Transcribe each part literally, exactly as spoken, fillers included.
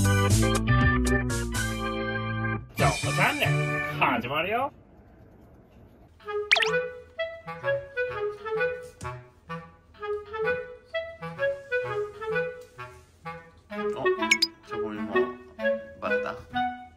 チョコチャンネル始まるよ。 お、チョコミもバッタ。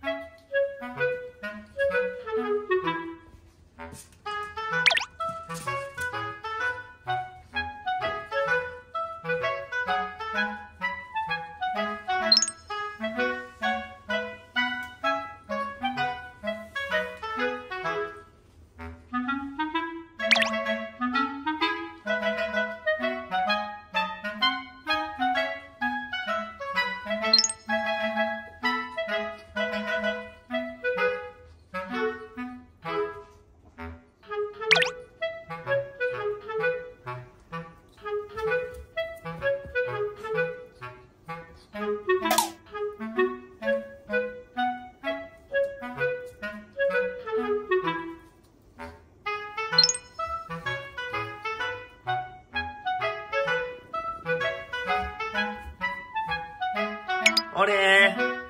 おれー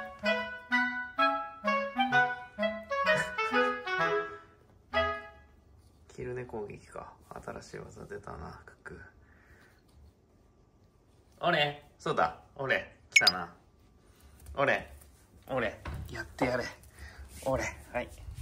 昼寝攻撃か。新しい技出たな、クック。おれそうだ、おれ来たな。おれおれやってやれ。おれはい。